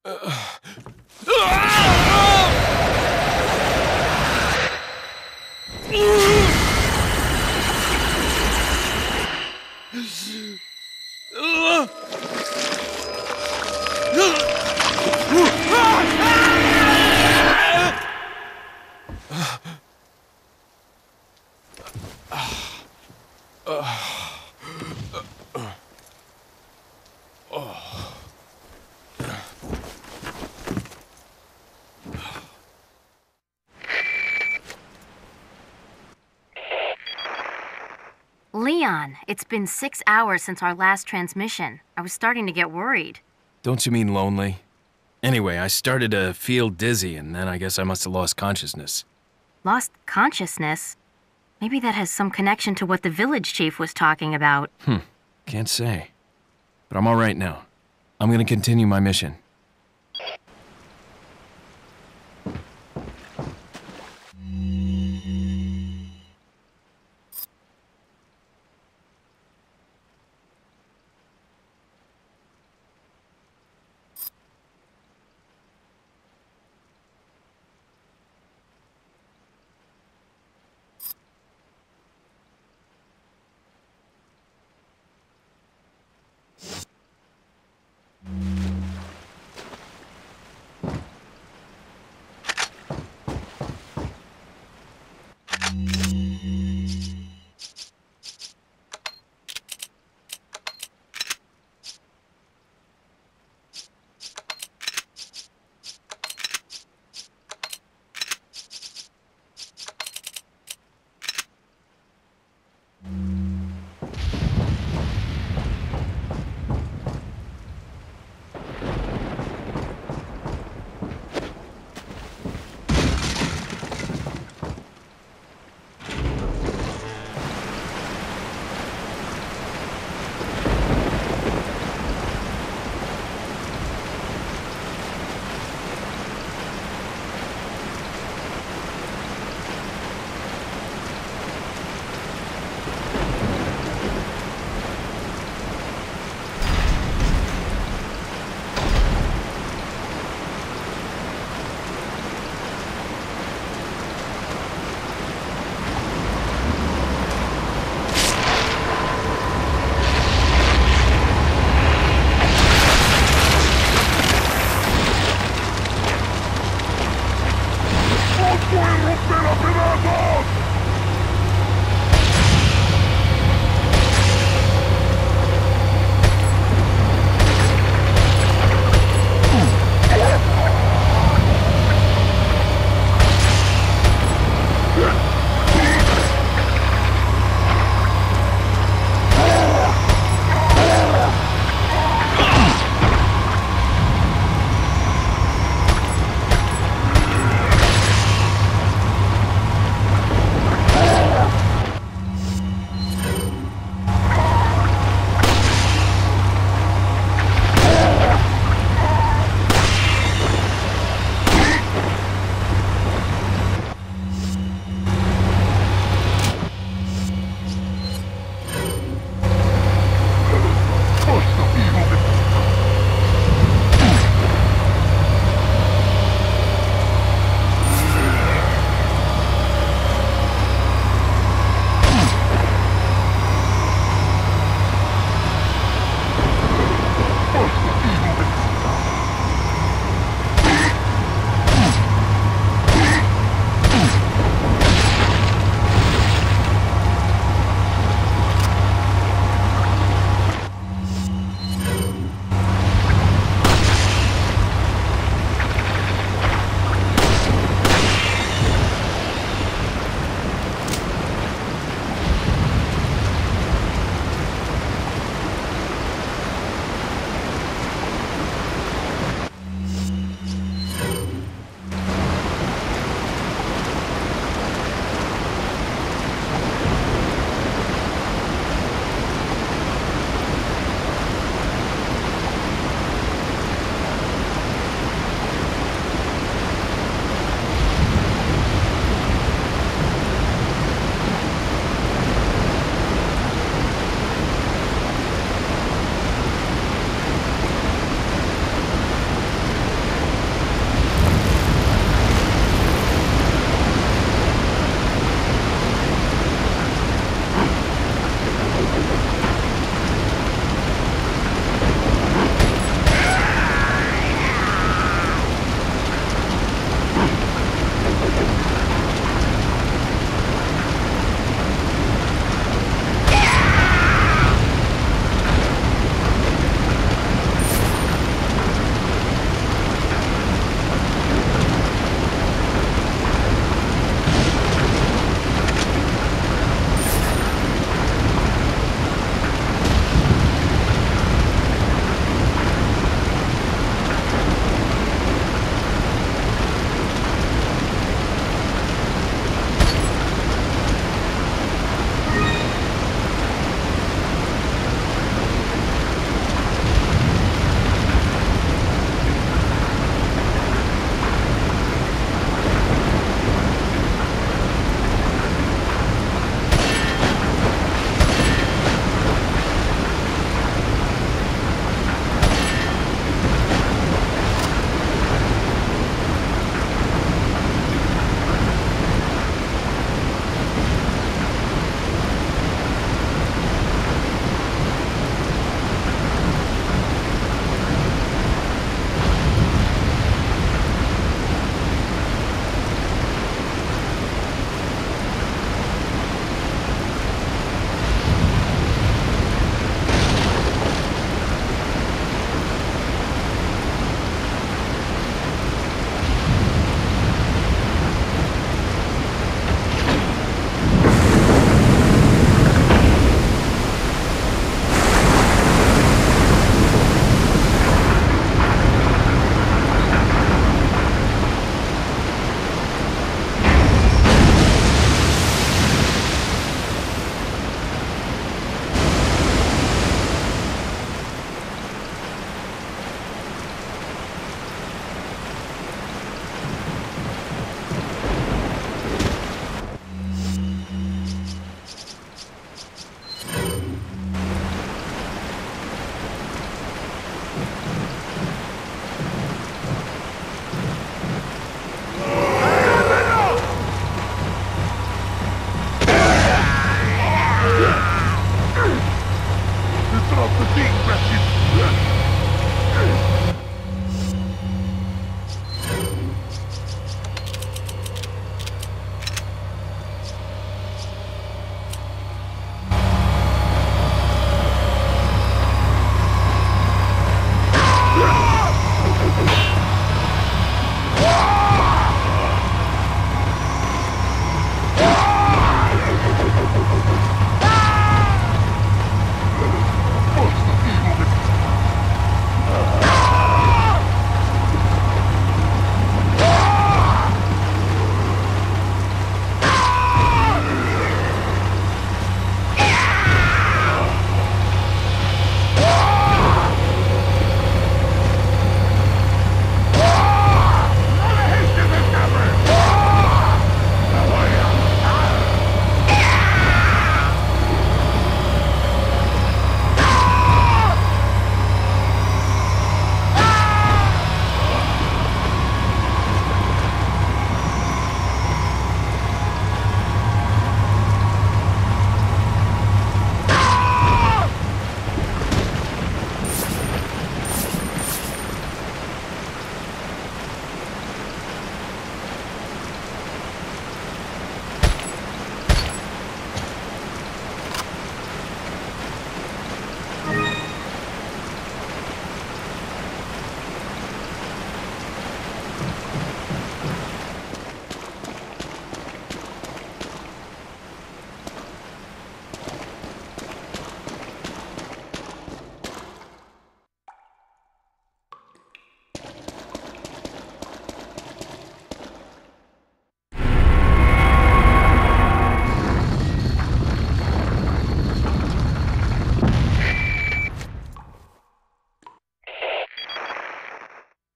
Leon, it's been 6 hours since our last transmission. I was starting to get worried. Don't you mean lonely? Anyway, I started to feel dizzy, and then I guess I must have lost consciousness. Lost consciousness? Maybe that has some connection to what the village chief was talking about. Can't say. But I'm all right now. I'm gonna continue my mission.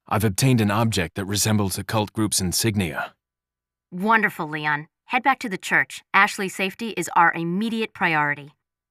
I've obtained an object that resembles a cult group's insignia. Wonderful, Leon. Head back to the church. Ashley's safety is our immediate priority.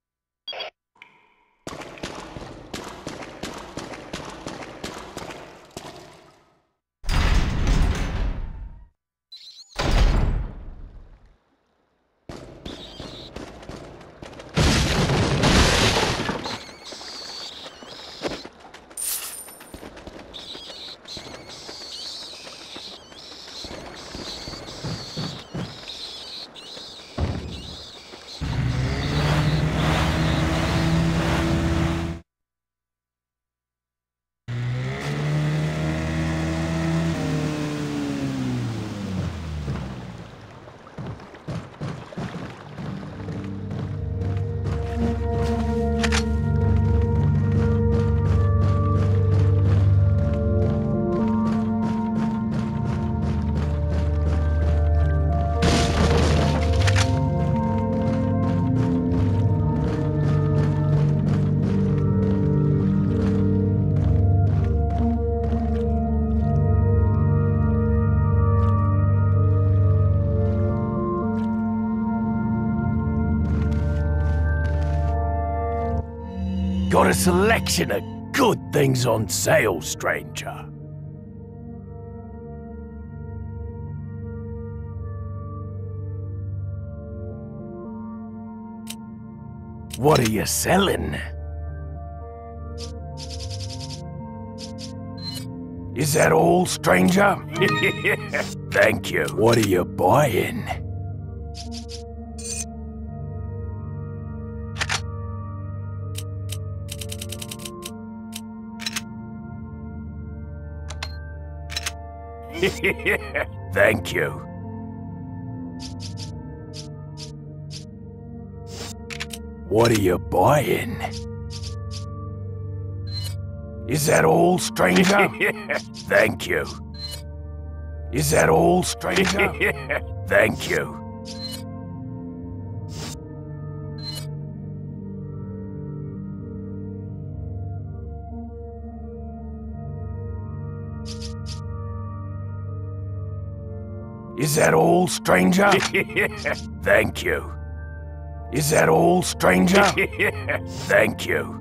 Got a selection of good things on sale, stranger. What are you selling? Is that all, stranger? Thank you. What are you buying? Thank you. What are you buying? Is that all, stranger? Thank you. Is that all, stranger? Thank you. Is that all, stranger? Thank you. Is that all, stranger? Thank you.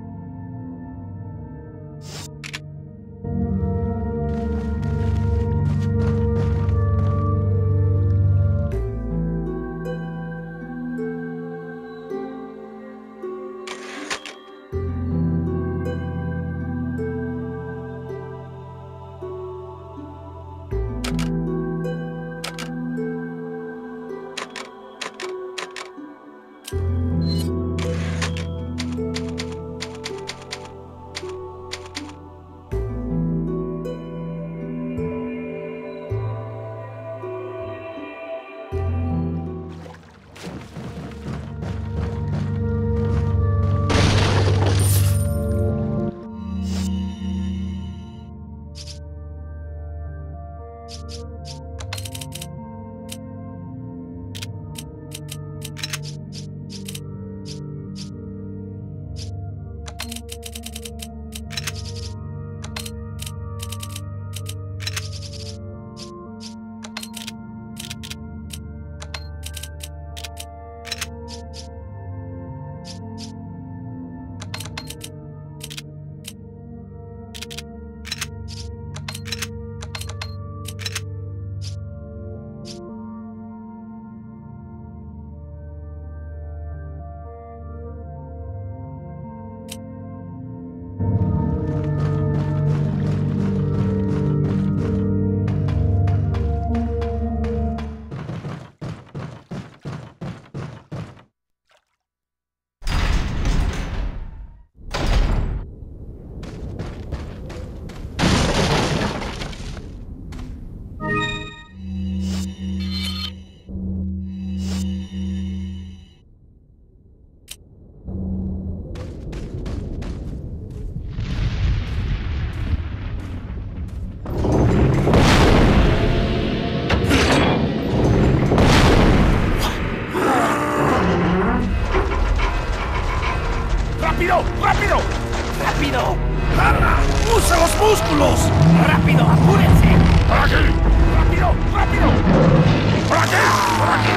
¡Rápido, apúrense! ¡Por aquí! ¡Rápido, rápido! ¡Por aquí, por aquí!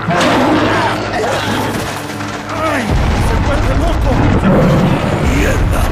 ¡Ay! ¡Se vuelve loco! ¡Mierda!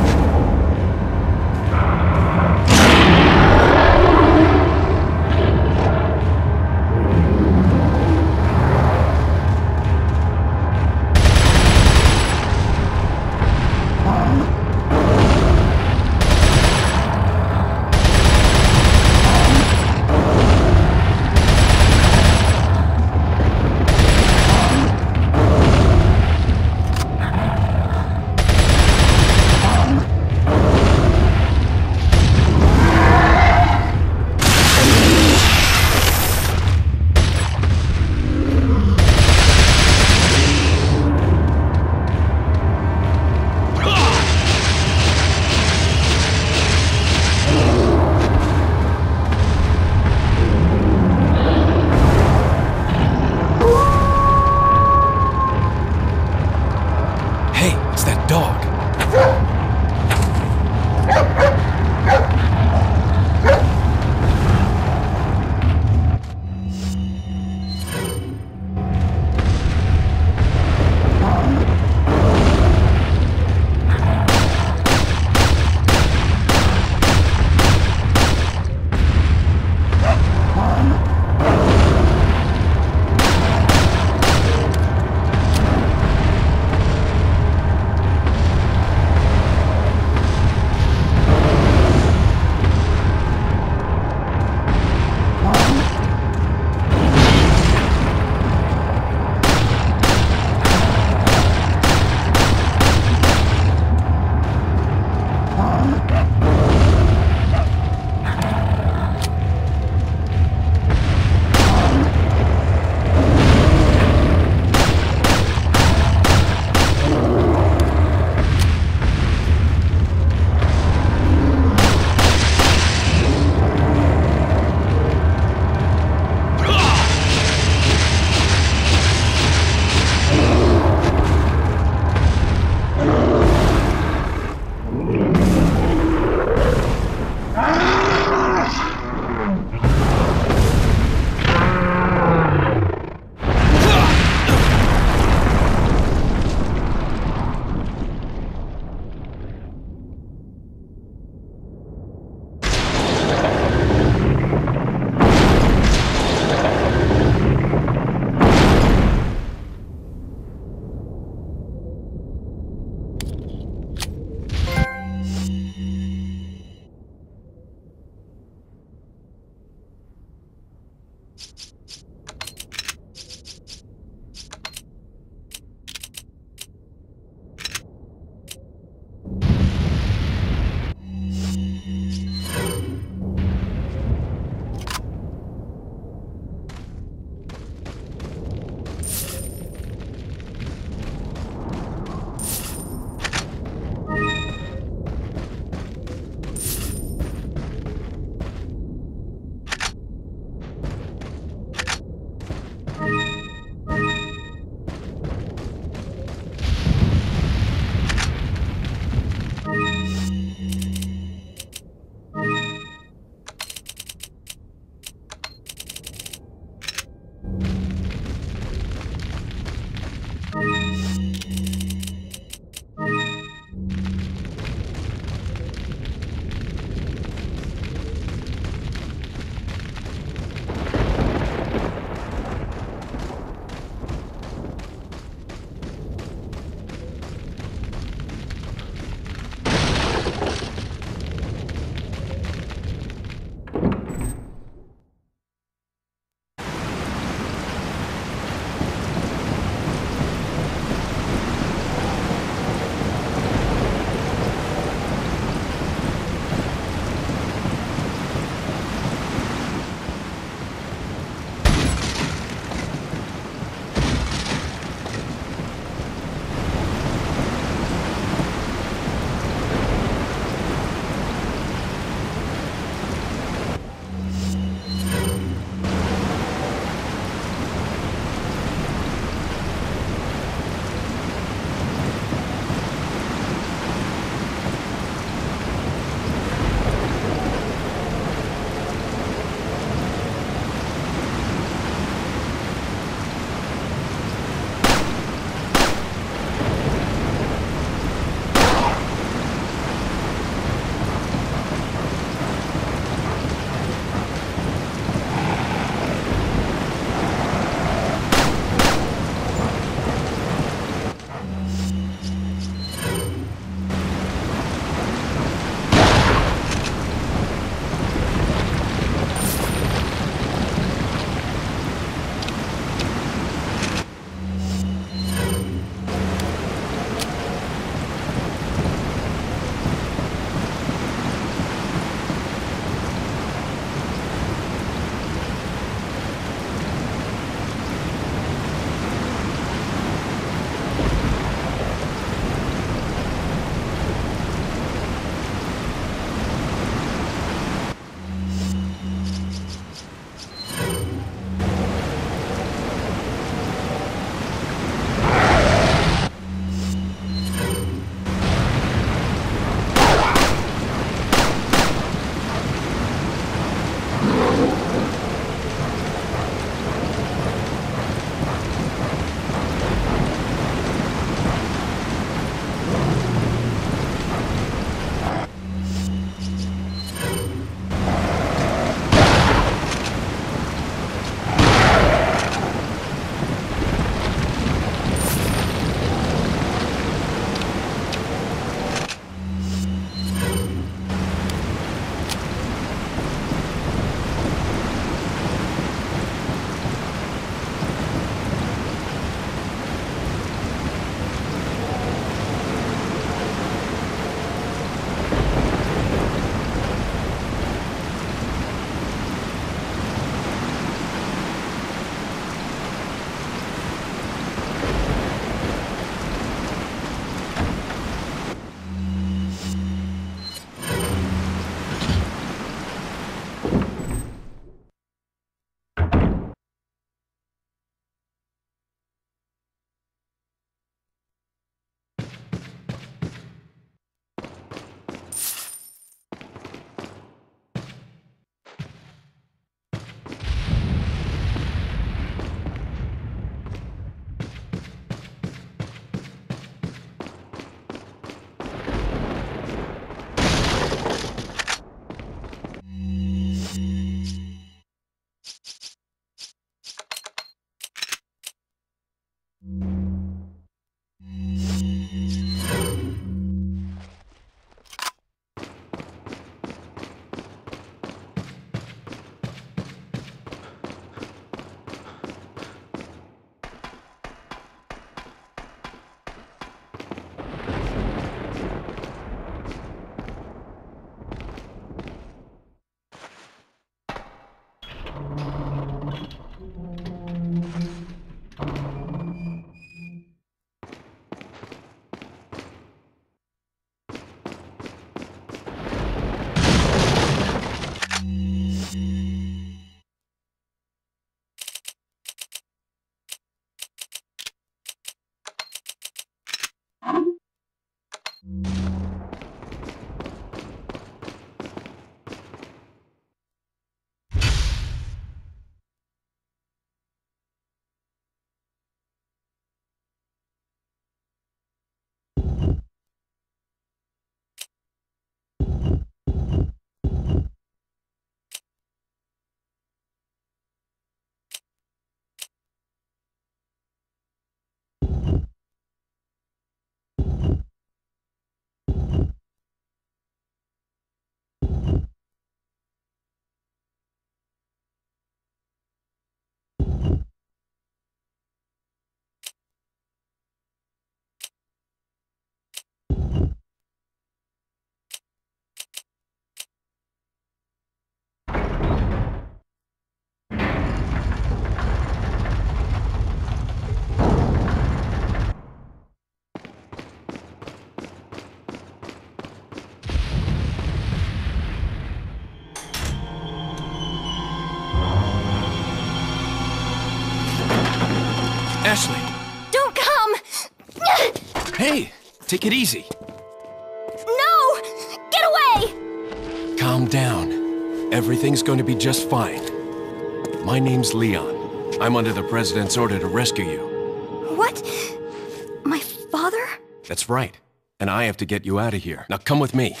Ashley! Don't come! Hey! Take it easy. No! Get away! Calm down. Everything's going to be just fine. My name's Leon. I'm under the President's order to rescue you. What? My father? That's right. And I have to get you out of here. Now come with me.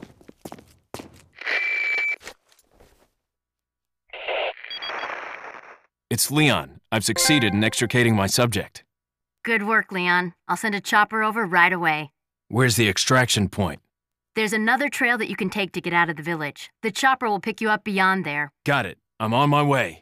It's Leon. I've succeeded in extricating my subject. Good work, Leon. I'll send a chopper over right away. Where's the extraction point? There's another trail that you can take to get out of the village. The chopper will pick you up beyond there. Got it. I'm on my way.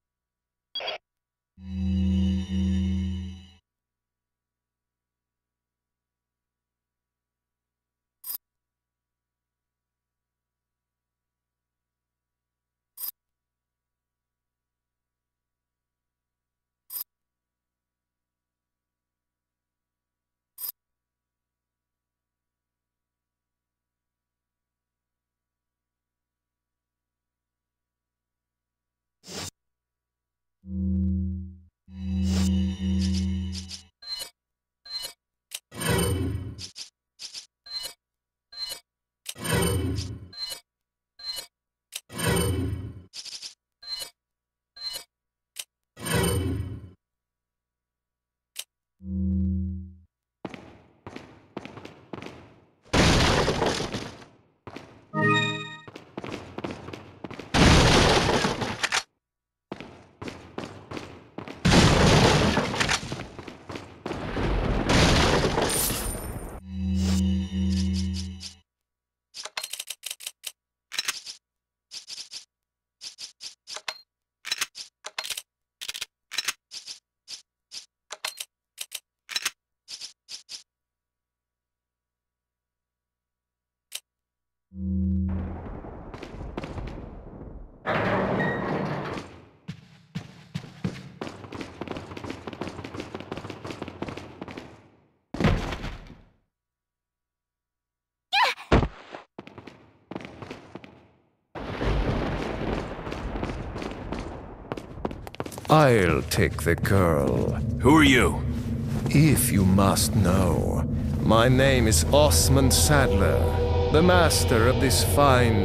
I'll take the girl. Who are you? If you must know, my name is Osmond Sadler, the master of this fine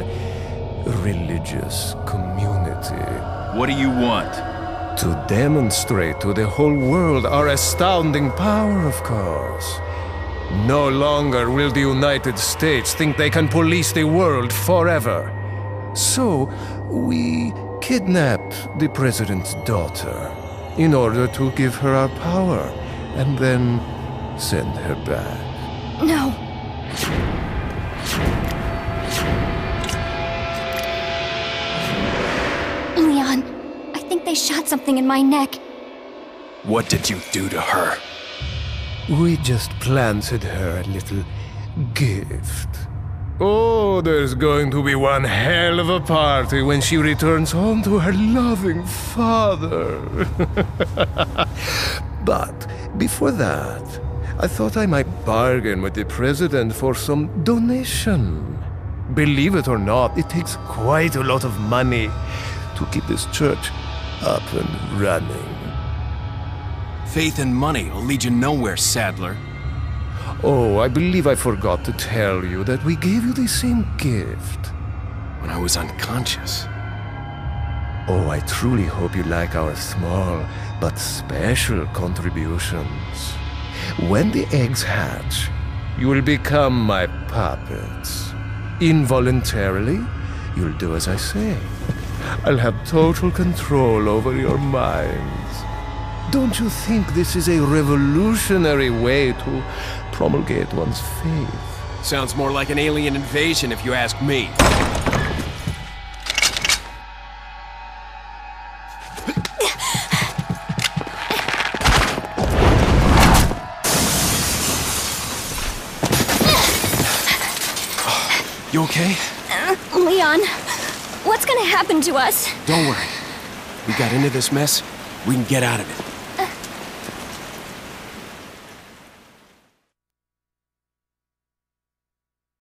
religious community. What do you want? To demonstrate to the whole world our astounding power, of course. No longer will the United States think they can police the world forever. So, we kidnapped the president's daughter in order to give her our power and then send her back. No. Leon, I think they shot something in my neck. What did you do to her? We just planted her a little gift. Oh, there's going to be one hell of a party when she returns home to her loving father. But before that, I thought I might bargain with the president for some donation. Believe it or not, it takes quite a lot of money to keep this church up and running. Faith and money will lead you nowhere, Sadler. Oh, I believe I forgot to tell you that we gave you the same gift. When I was unconscious. Oh, I truly hope you like our small but special contributions. When the eggs hatch, you will become my puppets. Involuntarily, you'll do as I say. I'll have total control over your minds. Don't you think this is a revolutionary way to promulgate one's faith? Sounds more like an alien invasion if you ask me. You okay? Leon, what's gonna happen to us? Don't worry. We got into this mess, we can get out of it.